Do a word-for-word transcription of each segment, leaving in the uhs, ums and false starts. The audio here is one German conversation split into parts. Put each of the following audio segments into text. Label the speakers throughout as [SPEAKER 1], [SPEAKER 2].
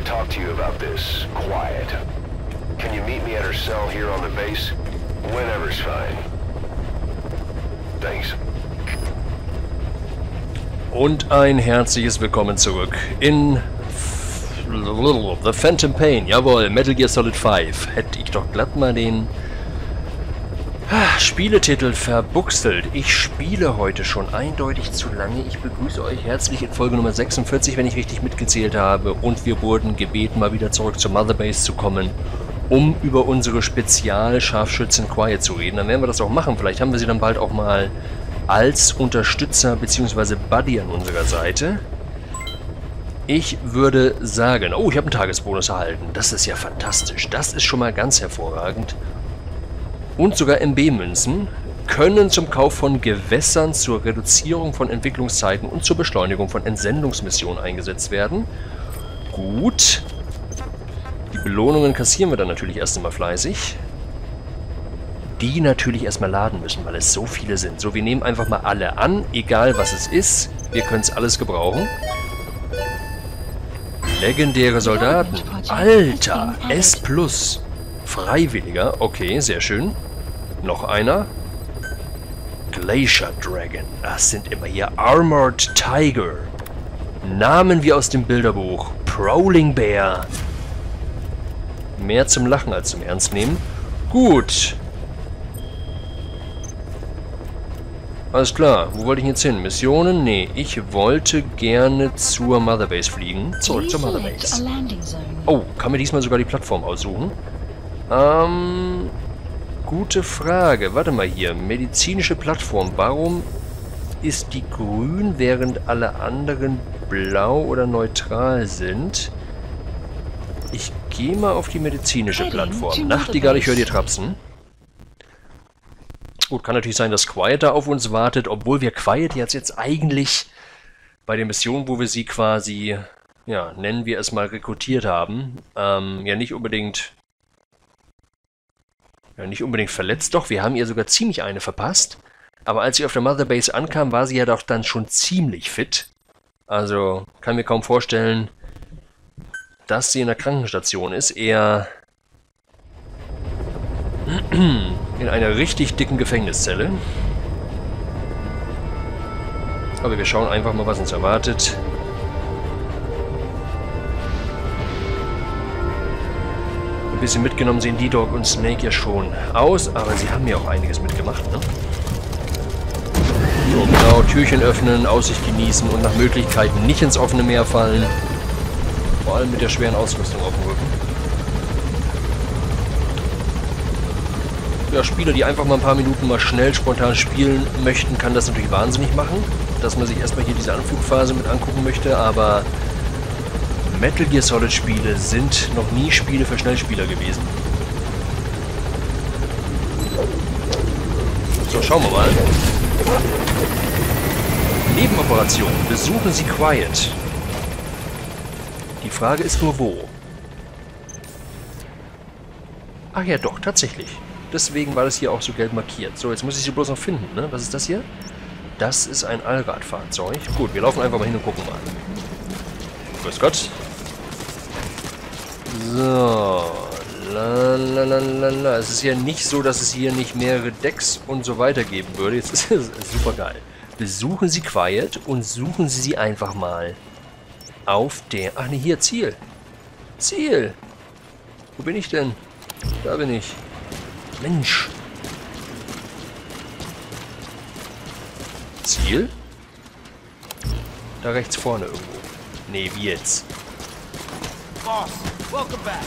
[SPEAKER 1] talk to you about this. Quiet. Can you meet me at her cell here on the base? Whenever's fine. Thanks.
[SPEAKER 2] Und ein herzliches Willkommen zurück in The Phantom Pain. Jawohl, Metal Gear Solid fünf. Hätte ich doch glatt mal den Spieletitel verbuchselt. Ich spiele heute schon eindeutig zu lange. Ich begrüße euch herzlich in Folge Nummer sechsundvierzig, wenn ich richtig mitgezählt habe. Und wir wurden gebeten, mal wieder zurück zur Mother Base zu kommen, um über unsere Spezial-Scharfschützin Quiet zu reden. Dann werden wir das auch machen. Vielleicht haben wir sie dann bald auch mal als Unterstützer bzw. Buddy an unserer Seite. Ich würde sagen... Oh, ich habe einen Tagesbonus erhalten. Das ist ja fantastisch. Das ist schon mal ganz hervorragend. Und sogar M B-Münzen können zum Kauf von Gewässern, zur Reduzierung von Entwicklungszeiten und zur Beschleunigung von Entsendungsmissionen eingesetzt werden. Gut. Die Belohnungen kassieren wir dann natürlich erst einmal fleißig. Die natürlich erstmal laden müssen, weil es so viele sind. So, wir nehmen einfach mal alle an, egal was es ist. Wir können es alles gebrauchen. Legendäre Soldaten. Alter, S plus. Freiwilliger, okay, sehr schön. Noch einer. Glacier Dragon. Das sind immer hier Armored Tiger. Namen wie aus dem Bilderbuch. Prowling Bear. Mehr zum Lachen als zum Ernst nehmen. Gut. Alles klar. Wo wollte ich jetzt hin? Missionen? Nee, ich wollte gerne zur Mother Base fliegen. Zurück zur Mother Base. Oh, kann mir diesmal sogar die Plattform aussuchen? Ähm, gute Frage. Warte mal hier. Medizinische Plattform. Warum ist die grün, während alle anderen blau oder neutral sind? Ich gehe mal auf die medizinische Plattform. Nachtigall, ich höre dir trapsen. Gut, kann natürlich sein, dass Quiet da auf uns wartet, obwohl wir Quiet jetzt, jetzt eigentlich bei der Mission, wo wir sie quasi, ja, nennen wir es mal, rekrutiert haben, ähm, ja nicht unbedingt... Ja, nicht unbedingt verletzt, doch, wir haben ihr sogar ziemlich eine verpasst. Aber als sie auf der Mother Base ankam, war sie ja doch dann schon ziemlich fit. Also, kann mir kaum vorstellen, dass sie in der Krankenstation ist. Eher in einer richtig dicken Gefängniszelle. Aber wir schauen einfach mal, was uns erwartet. Ein bisschen mitgenommen sehen D-Dog und Snake ja schon aus, aber sie haben ja auch einiges mitgemacht, ne? So, genau, Türchen öffnen, Aussicht genießen und nach Möglichkeiten nicht ins offene Meer fallen. Vor allem mit der schweren Ausrüstung auf dem Rücken. Ja, Spieler, die einfach mal ein paar Minuten mal schnell spontan spielen möchten, kann das natürlich wahnsinnig machen, dass man sich erstmal hier diese Anflugphase mit angucken möchte, aber Metal Gear Solid Spiele sind noch nie Spiele für Schnellspieler gewesen. So, schauen wir mal. Nebenoperation. Besuchen Sie Quiet. Die Frage ist nur wo. Ach ja, doch, tatsächlich. Deswegen war das hier auch so gelb markiert. So, jetzt muss ich sie bloß noch finden, ne? Was ist das hier? Das ist ein Allradfahrzeug. Gut, wir laufen einfach mal hin und gucken mal. Grüß Gott. So, lalalala. Es ist ja nicht so, dass es hier nicht mehrere Decks und so weiter geben würde. Jetzt ist es super geil. Besuchen Sie Quiet und suchen Sie sie einfach mal auf der... Ach ne, hier, Ziel. Ziel. Wo bin ich denn? Da bin ich. Mensch. Ziel? Da rechts vorne irgendwo. Nee, wie jetzt?
[SPEAKER 3] Boss, welcome back.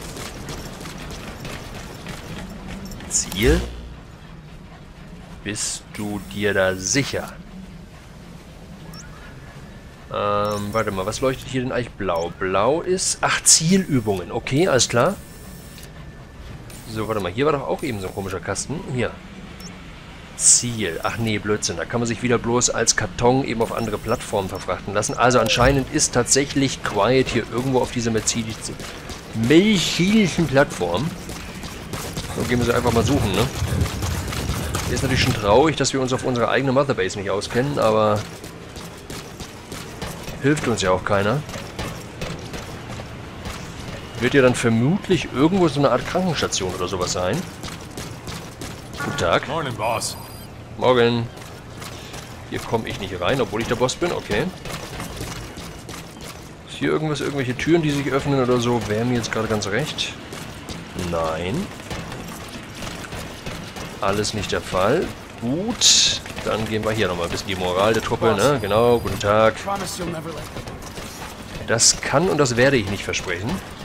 [SPEAKER 2] Ziel? Bist du dir da sicher? Ähm, warte mal, was leuchtet hier denn eigentlich blau? Blau ist... Ach, Zielübungen. Okay, alles klar. So, warte mal, hier war doch auch eben so ein komischer Kasten. Hier. Ziel. Ach nee, Blödsinn. Da kann man sich wieder bloß als Karton eben auf andere Plattformen verfrachten lassen. Also anscheinend ist tatsächlich Quiet hier irgendwo auf dieser medizinischen Plattform. So, gehen wir sie einfach mal suchen, ne? Ist natürlich schon traurig, dass wir uns auf unsere eigene Mother Base nicht auskennen, aber hilft uns ja auch keiner. wird ja dann vermutlich irgendwo so eine Art Krankenstation oder sowas sein. Guten Tag.
[SPEAKER 3] Morning, boss.
[SPEAKER 2] Morgen. Hier komme ich nicht rein, obwohl ich der Boss bin. Okay. Ist hier irgendwas, irgendwelche Türen, die sich öffnen oder so? Wäre mir jetzt gerade ganz recht. Nein. Alles nicht der Fall. Gut. Dann gehen wir hier nochmal ein bisschen die Moral der Truppe, ne? Genau, guten Tag. Das kann und das werde ich nicht versprechen.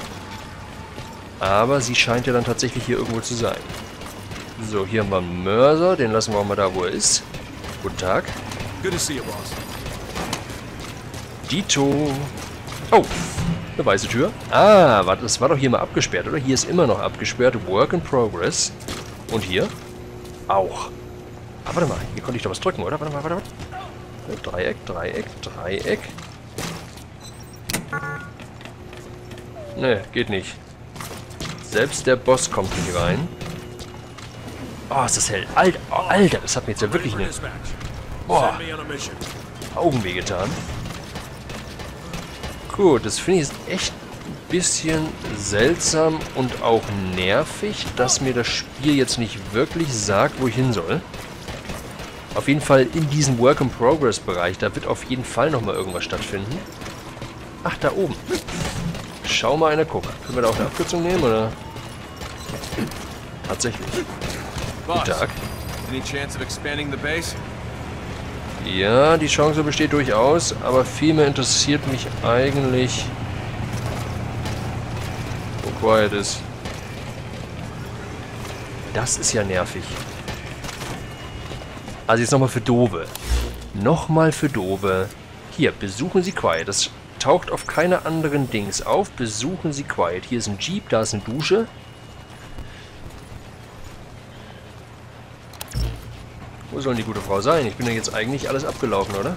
[SPEAKER 2] Aber sie scheint ja dann tatsächlich hier irgendwo zu sein. So, hier haben wir einen Mörser. Den lassen wir auch mal da, wo er ist. Guten Tag.
[SPEAKER 3] Good to see you, boss.
[SPEAKER 2] Dito. Oh, eine weiße Tür. Ah, warte, das war doch hier mal abgesperrt, oder? Hier ist immer noch abgesperrt. Work in progress. Und hier? Auch. Ah, warte mal. Hier konnte ich doch was drücken, oder? Warte mal, warte mal. Dreieck, Dreieck, Dreieck. Ne, geht nicht. Selbst der Boss kommt nicht rein. Oh, ist das hell. Alter, oh, Alter, das hat mir jetzt ja wirklich eine boah, Augen wehgetan. Gut, das finde ich jetzt echt ein bisschen seltsam und auch nervig, dass mir das Spiel jetzt nicht wirklich sagt, wo ich hin soll. Auf jeden Fall in diesem Work-in-Progress-Bereich, da wird auf jeden Fall nochmal irgendwas stattfinden. Ach, da oben. Schau mal einer, guck. Können wir da auch eine Abkürzung nehmen, oder? Tatsächlich. Guten Tag.
[SPEAKER 3] Any chance of expanding the base?
[SPEAKER 2] Ja, die Chance besteht durchaus, aber vielmehr interessiert mich eigentlich, wo Quiet ist. Das ist ja nervig. Also jetzt nochmal für Dove. Nochmal für Dove. Hier, besuchen Sie Quiet. Das taucht auf keiner anderen Dings auf. Besuchen Sie Quiet. Hier ist ein Jeep, da ist eine Dusche. Wo soll die gute Frau sein? Ich bin ja jetzt eigentlich alles abgelaufen, oder?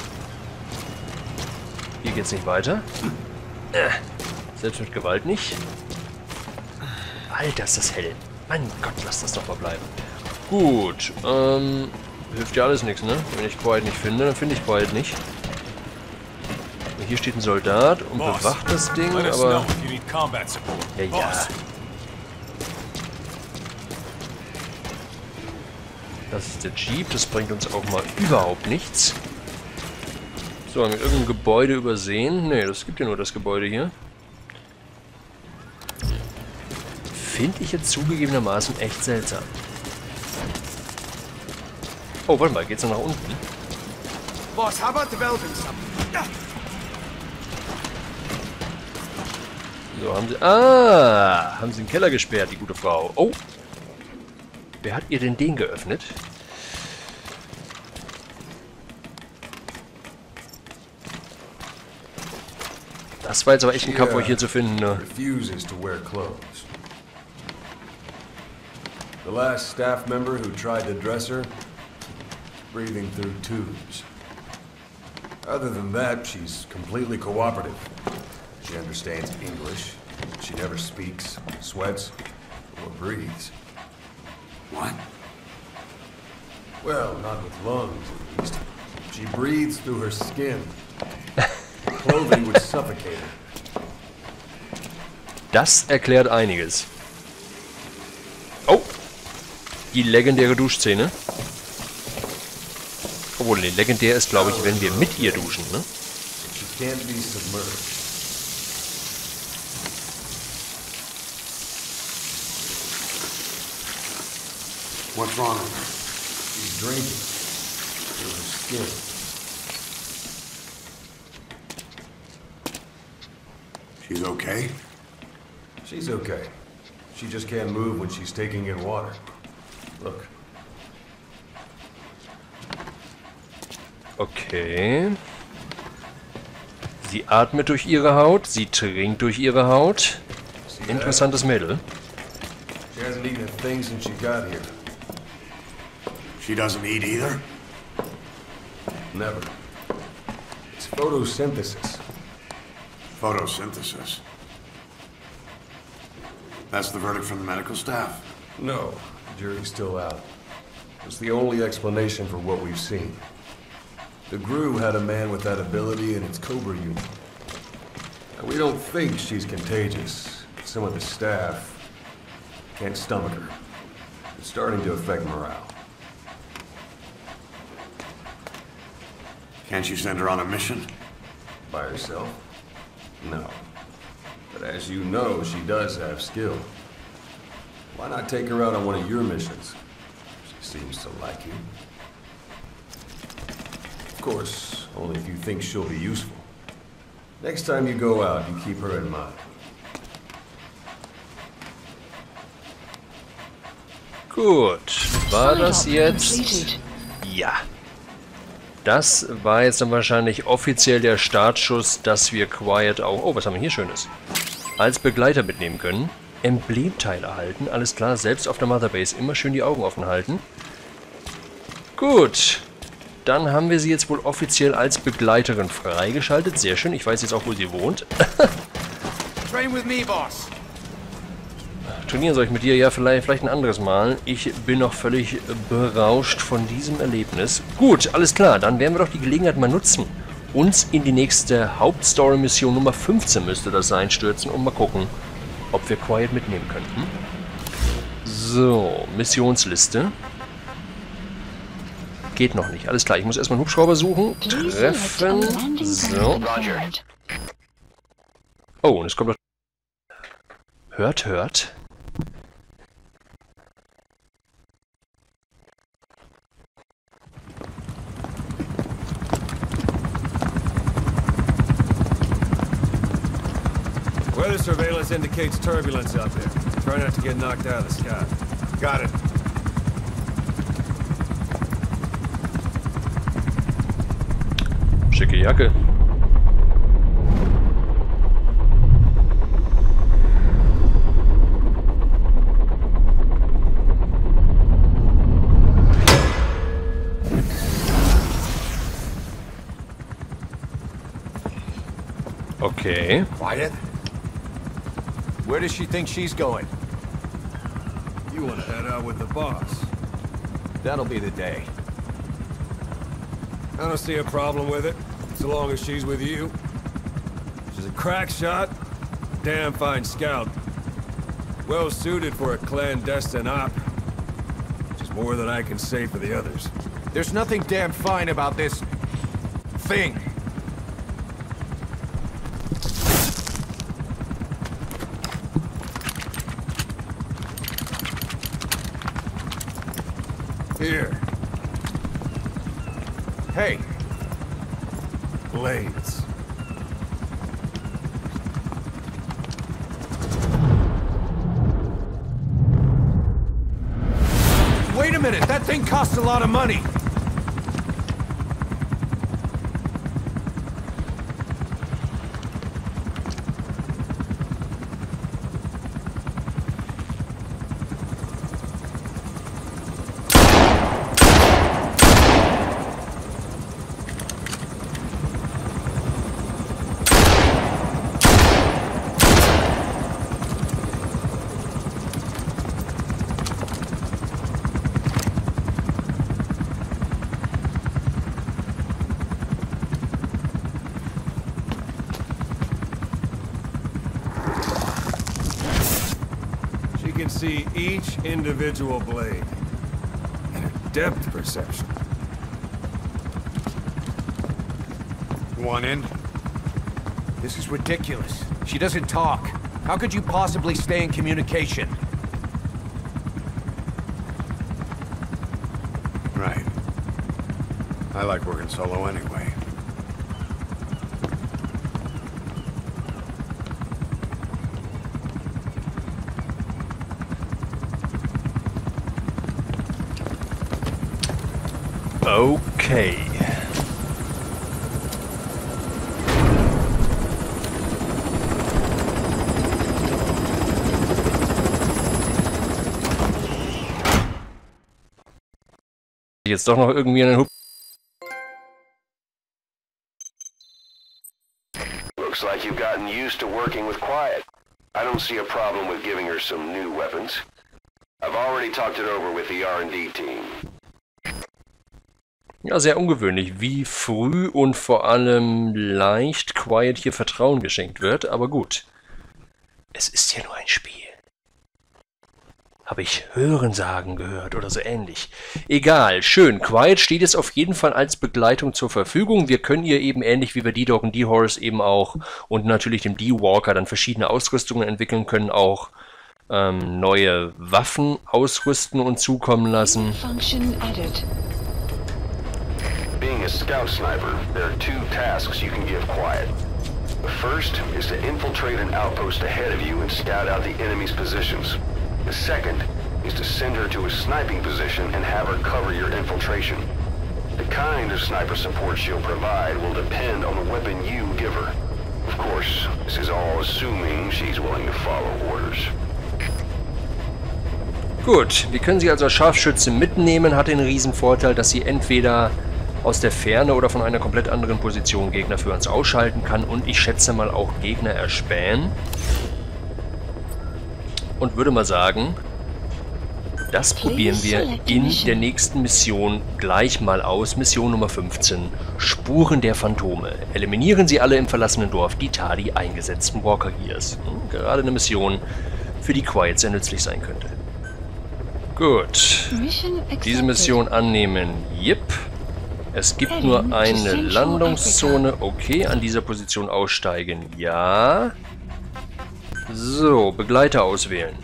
[SPEAKER 2] Hier geht's nicht weiter. Äh, selbst mit Gewalt nicht. Alter, ist das hell. Mein Gott, lass das doch mal bleiben. Gut, ähm... hilft ja alles nichts, ne? Wenn ich Quiet nicht finde, dann finde ich Quiet nicht. Hier steht ein Soldat und bewacht das Ding, aber... Ja, ja. Das ist der Jeep, das bringt uns auch mal überhaupt nichts. So, haben wir irgendein Gebäude übersehen? Ne, das gibt ja nur das Gebäude hier. Finde ich jetzt zugegebenermaßen echt seltsam. Oh, warte mal, geht's noch nach unten?
[SPEAKER 3] Boss, how about developing something?
[SPEAKER 2] So, haben sie... Ah! Haben sie den Keller gesperrt, die gute Frau. Oh! Wer hat ihr denn den geöffnet? Das war jetzt aber echt ein Kampf, euch hier zu finden, ne?
[SPEAKER 4] Refuses to wear clothes. The last staff member who tried to dress her, breathing through tubes. Other than that, she's completely cooperative. She understands English. She never speaks, sweats, or breathes. What? Well, not with lungs, at least. She breathes through her skin. Clothing would suffocate her.
[SPEAKER 2] Das erklärt einiges. Oh! Die legendäre Duschszene. Obwohl, die legendär ist, glaube ich, wenn wir mit ihr duschen, ne?
[SPEAKER 4] She can't be submerged. What's wrong with her? She's drinking. Through her skin. She's okay? She's okay. She just can't move when she's taking in water. Look.
[SPEAKER 2] Okay. Sie atmet durch ihre Haut, sie trinkt durch ihre Haut. Interessantes Mädel.
[SPEAKER 4] She hasn't eaten a thing since she got here.
[SPEAKER 5] She doesn't eat either?
[SPEAKER 4] Never. It's photosynthesis.
[SPEAKER 5] Photosynthesis. That's the verdict from the medical staff?
[SPEAKER 4] No, the jury's still out. It's the only explanation for what we've seen. The G R U had a man with that ability in its Cobra unit. Now, we don't think she's contagious, some of the staff can't stomach her. It's starting to affect morale.
[SPEAKER 5] Can't you send her on a mission?
[SPEAKER 4] By herself? No. But as you know, she does have skill. Why not take her out on one of your missions? She seems to like you. Of course, only if you think she'll be useful. Next time you go out, you keep her in mind.
[SPEAKER 2] Gut, war das jetzt? Ja. Das war jetzt dann wahrscheinlich offiziell der Startschuss, dass wir Quiet auch... Oh, was haben wir hier Schönes? Als Begleiter mitnehmen können. Emblemteile erhalten. Alles klar, selbst auf der Mother Base immer schön die Augen offen halten. Gut. Dann haben wir sie jetzt wohl offiziell als Begleiterin freigeschaltet. Sehr schön. Ich weiß jetzt auch, wo sie wohnt.
[SPEAKER 3] Train with me, boss.
[SPEAKER 2] Trainieren soll ich mit dir? Ja, vielleicht, vielleicht ein anderes Mal. Ich bin noch völlig berauscht von diesem Erlebnis. Gut, alles klar. Dann werden wir doch die Gelegenheit mal nutzen. Uns in die nächste Hauptstory-Mission Nummer fünfzehn müsste das sein, stürzen und mal gucken, ob wir Quiet mitnehmen könnten. So, Missionsliste. Geht noch nicht. Alles klar, ich muss erstmal einen Hubschrauber suchen. Treffen. So. Oh, und es kommt noch... Hört, hört.
[SPEAKER 3] Weather surveillance indicates turbulence out there. Try not to get knocked out of the sky. Got it.
[SPEAKER 2] Schicke Jacke. Okay.
[SPEAKER 3] Quiet? Where does she think she's going? You want to head out with the boss. That'll be the day. I don't see a problem with it, so long as she's with you. She's a crack shot, damn fine scout. Well suited for a clandestine op. Which is more than I can say for the others. There's nothing damn fine about this... thing. Here. Hey. Blades. Wait a minute, that thing costs a lot of money. Can see each individual blade and a depth perception.
[SPEAKER 5] One in?
[SPEAKER 3] This is ridiculous. She doesn't talk. How could you possibly stay in communication?
[SPEAKER 5] Right. I like working solo anyway.
[SPEAKER 2] Okay. Jetzt doch noch irgendwie einen Hub.
[SPEAKER 1] Looks like you've gotten used to working with Quiet. I don't see a problem with giving her some new weapons. I've already talked it over with the R and D team.
[SPEAKER 2] Ja, sehr ungewöhnlich, wie früh und vor allem leicht Quiet hier Vertrauen geschenkt wird, aber gut. Es ist ja nur ein Spiel. Habe ich Hörensagen gehört oder so ähnlich. Egal, schön. Quiet steht jetzt auf jeden Fall als Begleitung zur Verfügung. Wir können ihr eben ähnlich wie wir D-Dog und D-Horse eben auch und natürlich dem D-Walker dann verschiedene Ausrüstungen entwickeln können, auch ähm, neue Waffen ausrüsten und zukommen lassen.
[SPEAKER 6] Function added.
[SPEAKER 1] Being a scout sniper, there are two tasks you can give Quiet. The first is to infiltrate an outpost ahead of you and scout out the enemy's positions. The second is to send her to a sniping position and have her cover your infiltration. The kind of sniper support she'll provide will depend on the weapon you give her. Of course, this is all assuming she's willing to follow orders.
[SPEAKER 2] Gut, wir können sie also als Scharfschütze mitnehmen, hat den Riesenvorteil, dass sie entweder aus der Ferne oder von einer komplett anderen Position Gegner für uns ausschalten kann und ich schätze mal auch Gegner erspähen. Und würde mal sagen, das probieren wir in der nächsten Mission gleich mal aus. Mission Nummer fünfzehn, Spuren der Phantome. Eliminieren Sie alle im verlassenen Dorf die Tali eingesetzten Walker Gears. Hm, gerade eine Mission, für die Quiet sehr nützlich sein könnte. Gut, diese Mission annehmen. Yep. Es gibt nur eine Landungszone. Okay, an dieser Position aussteigen. Ja. So, Begleiter auswählen.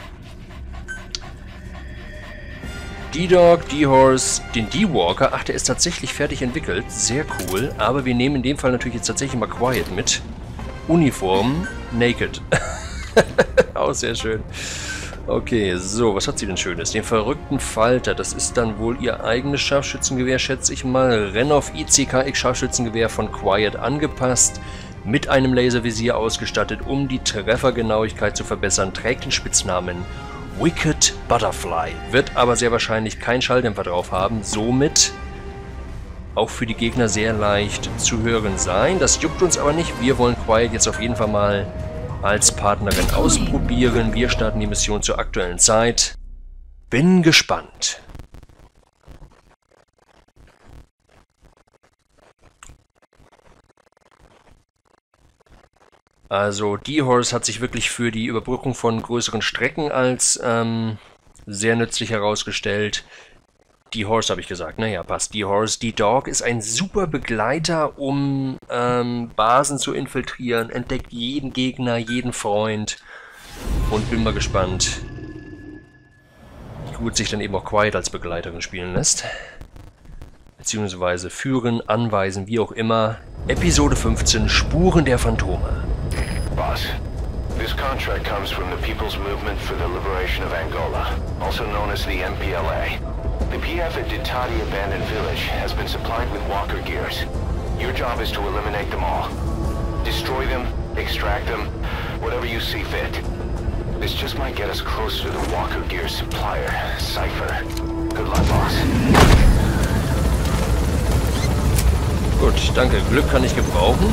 [SPEAKER 2] D-Dog, D-Horse, den D-Walker. Ach, der ist tatsächlich fertig entwickelt. Sehr cool. Aber wir nehmen in dem Fall natürlich jetzt tatsächlich mal Quiet mit. Uniform, Naked. Auch sehr schön. Okay, so, was hat sie denn Schönes? Den verrückten Falter. Das ist dann wohl ihr eigenes Scharfschützengewehr, schätze ich mal. Renov I C K X Scharfschützengewehr von Quiet angepasst. Mit einem Laservisier ausgestattet, um die Treffergenauigkeit zu verbessern, trägt den Spitznamen Wicked Butterfly, wird aber sehr wahrscheinlich keinen Schalldämpfer drauf haben, somit auch für die Gegner sehr leicht zu hören sein. Das juckt uns aber nicht, wir wollen Quiet jetzt auf jeden Fall mal als Partnerin ausprobieren. Wir starten die Mission zur aktuellen Zeit. Bin gespannt. Also D-Horse hat sich wirklich für die Überbrückung von größeren Strecken als ähm, sehr nützlich herausgestellt. D-Horse habe ich gesagt, naja, passt. D-Horse. D-Dog ist ein super Begleiter, um ähm, Basen zu infiltrieren, entdeckt jeden Gegner, jeden Freund und bin mal gespannt, wie gut sich dann eben auch Quiet als Begleiterin spielen lässt. Beziehungsweise führen, anweisen, wie auch immer. Episode fünfzehn, Spuren der Phantome.
[SPEAKER 1] Boss, this contract comes from the People's Movement for the Liberation of Angola, also known as the M P L A. The P F at Ditati Abandoned Village has been supplied with walker gears. Your job is to eliminate them all. Destroy them, extract them, whatever you see fit. This just might get us closer to the walker gear supplier, Cypher. Good luck, boss.
[SPEAKER 2] Gut, danke. Glück kann ich gebrauchen.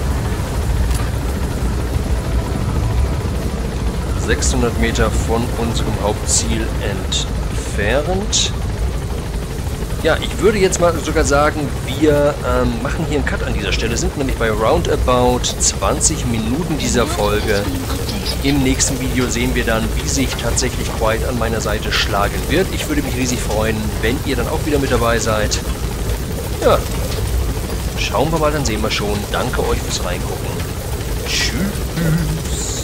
[SPEAKER 2] sechshundert Meter von unserem Hauptziel entfernt. Ja, ich würde jetzt mal sogar sagen, wir ähm, machen hier einen Cut an dieser Stelle. Sind nämlich bei roundabout zwanzig Minuten dieser Folge. Im nächsten Video sehen wir dann, wie sich tatsächlich Quiet an meiner Seite schlagen wird. Ich würde mich riesig freuen, wenn ihr dann auch wieder mit dabei seid. Ja, schauen wir mal, dann sehen wir schon. Danke euch fürs Reingucken. Tschüss.